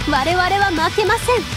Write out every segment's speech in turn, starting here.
我々は負けません。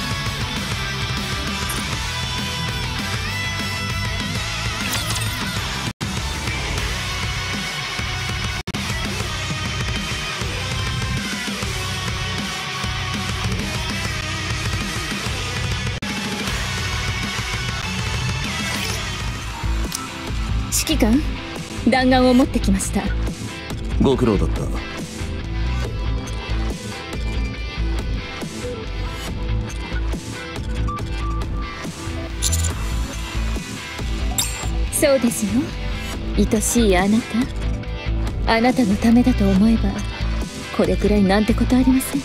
指揮官、弾丸を持ってきました。 ご苦労だった。 そうですよ、愛しいあなた。あなたのためだと思えばこれくらいなんてことありません。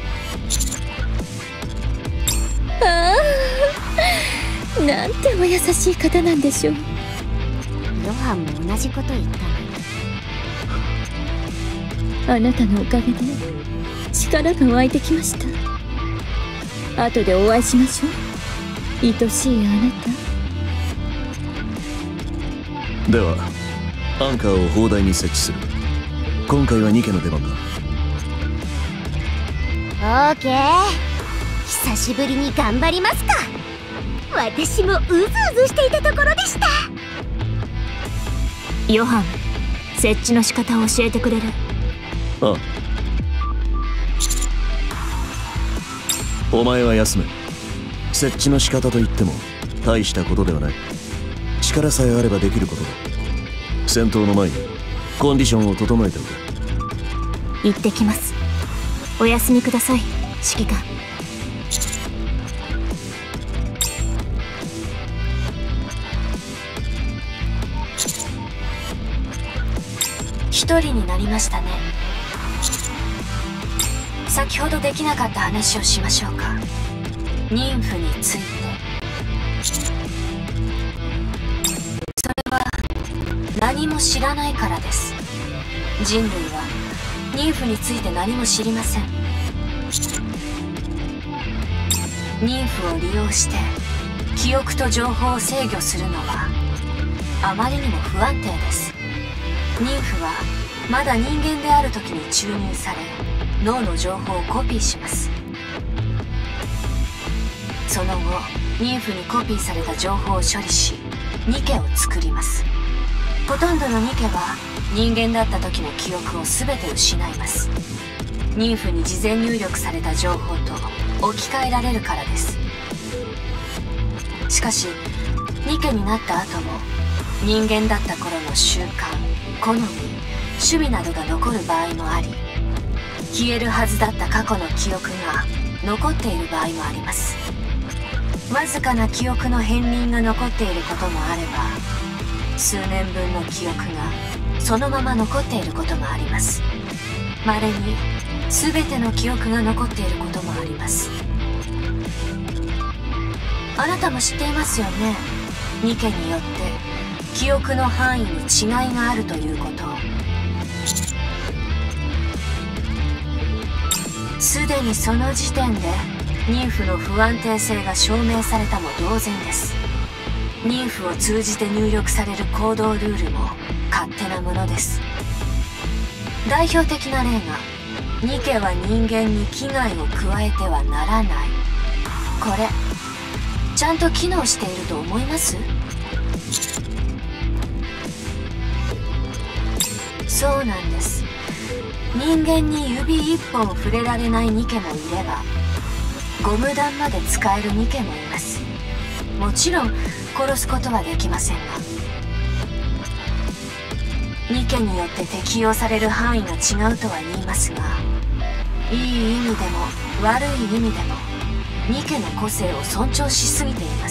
ああ、なんてお優しい方なんでしょう。 ヨハンも同じこと言ったの。 あなたのおかげで力が湧いてきました。後でお会いしましょう、愛しいあなた。 ではアンカーを砲台に設置する。今回はニケの出番だ。 オーケー、久しぶりに頑張りますか。私もうずうずしていたところでした。 ヨハン、設置の仕方を教えてくれる？ ああ、お前は休め。設置の仕方といっても大したことではない。力さえあればできることだ。戦闘の前にコンディションを整えておく。 行ってきます。お休みください、指揮官。 一人になりましたね。先ほどできなかった話をしましょうか。妊婦について。それは何も知らないからです。人類は妊婦について何も知りません。妊婦を利用して記憶と情報を制御するのはあまりにも不安定です。妊婦はまだ人間である時に注入され、脳の情報をコピーします。その後、妊婦にコピーされた情報を処理し、ニケを作ります。ほとんどのニケは人間だった時の記憶を全て失います。妊婦に事前入力された情報と置き換えられるからです。しかしニケになった後も人間だった頃の習慣、好み、趣味などが残る場合もあり、消えるはずだった過去の記憶が残っている場合もあります。わずかな記憶の片鱗が残っていることもあれば、数年分の記憶がそのまま残っていることもあります。稀に全ての記憶が残っていることもあります。あなたも知っていますよね。ニケによって記憶の範囲に違いがあるということを。すでにその時点で妊婦の不安定性が証明されたも同然です。妊婦を通じて入力される行動ルールも勝手なものです。代表的な例が、ニケは人間に危害を加えてはならない。これちゃんと機能していると思います？そうなんです。人間に指一本触れられないニケもいれば、ゴム弾まで使えるニケもいます。もちろん殺すことはできませんが、ニケによって適用される範囲が違うとは言いますが、いい意味でも悪い意味でもニケの個性を尊重しすぎています。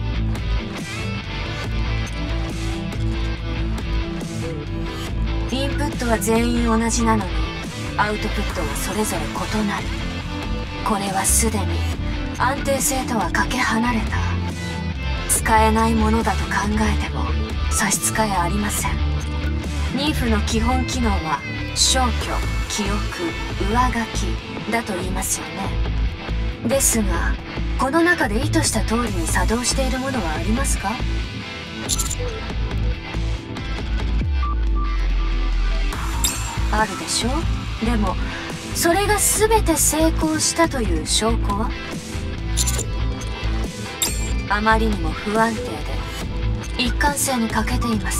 インプットは全員同じなのにアウトプットはそれぞれ異なる。これはすでに安定性とはかけ離れた使えないものだと考えても差し支えありません。妊婦の基本機能は消去、記憶、上書きだと言いますよね。ですがこの中で意図した通りに作動しているものはありますか？あるでしょ。でもそれが全て成功したという証拠は？あまりにも不安定で一貫性に欠けています。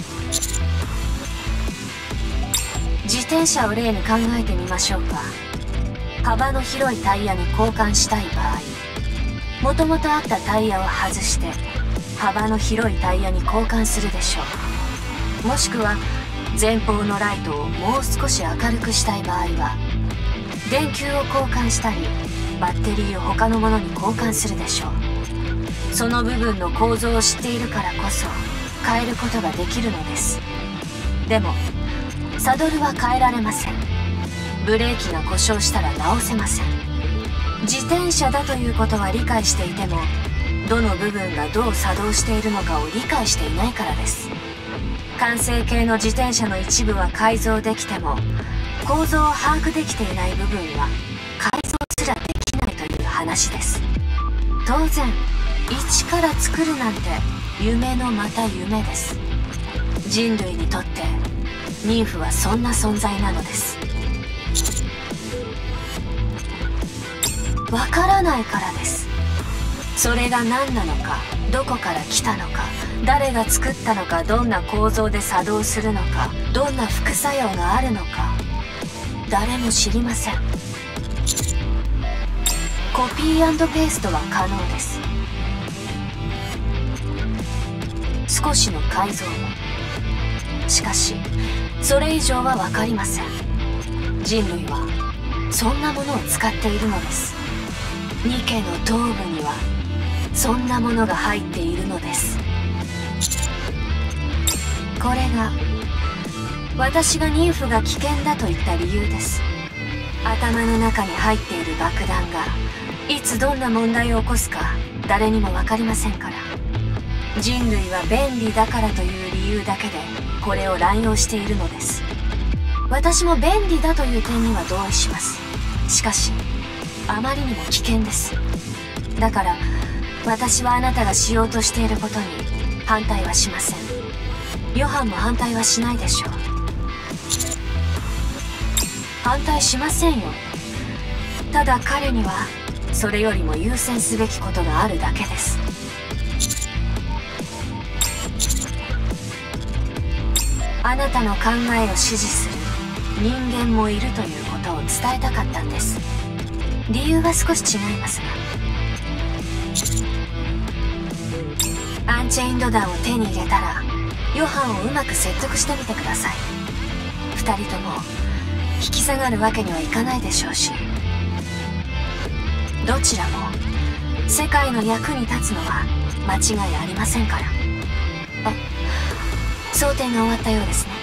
自転車を例に考えてみましょうか。幅の広いタイヤに交換したい場合、もともとあったタイヤを外して幅の広いタイヤに交換するでしょう。もしくは前方のライトをもう少し明るくしたい場合は電球を交換したりバッテリーを他のものに交換するでしょう。その部分の構造を知っているからこそ変えることができるのです。でもサドルは変えられません。ブレーキが故障したら直せません。自転車だということは理解していても、どの部分がどう作動しているのかを理解していないからです。完成形の自転車の一部は改造できても、構造を把握できていない部分は改造すらできないという話です。当然一から作るなんて夢のまた夢です。人類にとってニンフはそんな存在なのです。わからないからです。それが何なのか、どこから来たのか、誰が作ったのか、どんな構造で作動するのか、どんな副作用があるのか、誰も知りません。コピー&ペーストは可能です。少しの改造も。しかしそれ以上は分かりません。人類はそんなものを使っているのです。ニケの頭部にはそんなものが入っているのです。これが私がニンフが危険だと言った理由です。頭の中に入っている爆弾がいつどんな問題を起こすか誰にも分かりませんから。人類は便利だからという理由だけでこれを乱用しているのです。私も便利だという点には同意します。しかしあまりにも危険です。だから私はあなたがしようとしていることに反対はしません。ヨハンも反対はしないでしょう。反対しませんよ。ただ彼にはそれよりも優先すべきことがあるだけです。あなたの考えを支持する人間もいるということを伝えたかったんです。理由は少し違いますが、アンチェインド弾を手に入れたらヨハンをうまく説得してみてください。二人とも引き下がるわけにはいかないでしょうし、どちらも世界の役に立つのは間違いありませんから。争点が終わったようですね。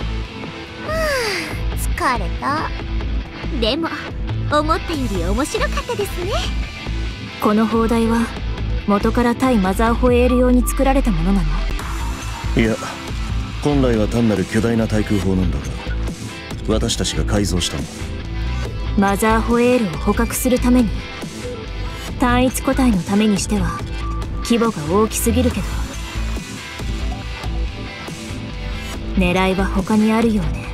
疲れた。でも思ったより面白かったですね。 この砲台は元から対マザーホエール用に作られたものなの？ いや、本来は単なる巨大な対空砲なんだが、私たちが改造したんだ。 マザーホエールを捕獲するために？単一個体のためにしては規模が大きすぎるけど、狙いは他にあるようね。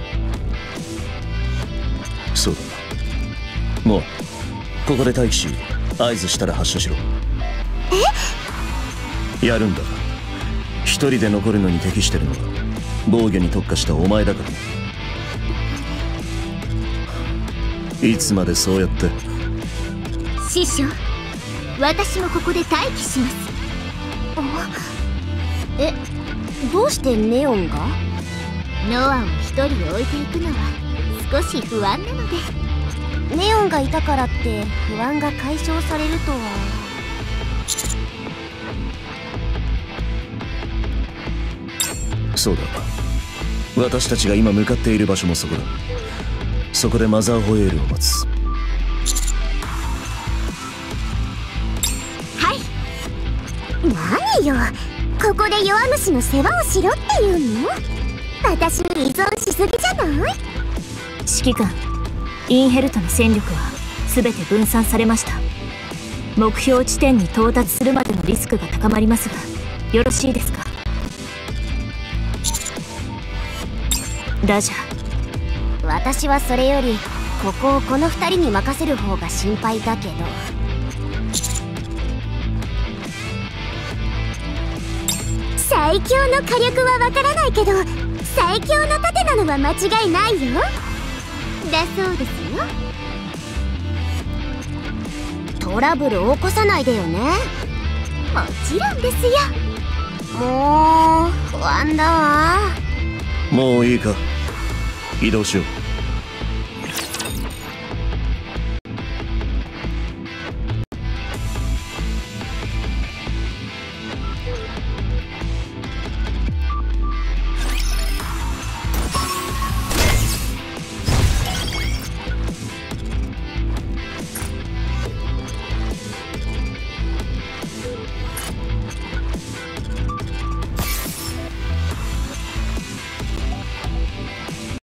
そうだ。もうここで待機し、合図したら発射しろ。やるんだ。一人で残るのに適してるのは防御に特化したお前だからな。いつまでそうやって。 師匠、私もここで待機します。どうしてネオンが？ノアを一人置いていくのは少し不安なので。ネオンがいたからって不安が解消されるとは。 そうだ。私たちが今向かっている場所もそこだ。そこでマザーホエールを待つ。 はい。何よ、ここで弱虫の世話をしろっていうの？私に依存しすぎじゃない？ 指揮官、インヘルトの戦力は全て分散されました。目標地点に到達するまでのリスクが高まりますが、よろしいですか？ ラジャー。私はそれよりここをこの2人に任せる方が心配だけど。最強の火力はわからないけど、最強の盾なのは間違いないよ。だそうですよ。トラブルを起こさないでよね。もちろんですよ。もう不安だわ。 もういいか、移動しよう。